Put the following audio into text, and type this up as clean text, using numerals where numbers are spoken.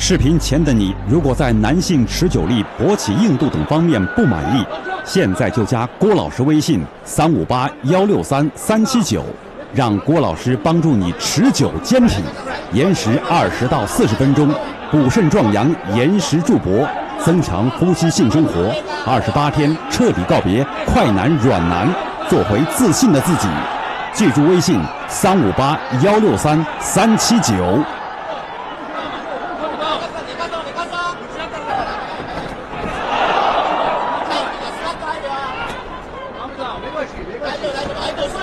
视频前的你，如果在男性持久力、勃起硬度等方面不满意，现在就加郭老师微信358-163-379，让郭老师帮助你持久坚挺，延时20到40分钟，补肾壮阳，延时助勃，增强夫妻性生活，28天彻底告别快男软男，做回自信的自己。记住微信358-163-379。 来，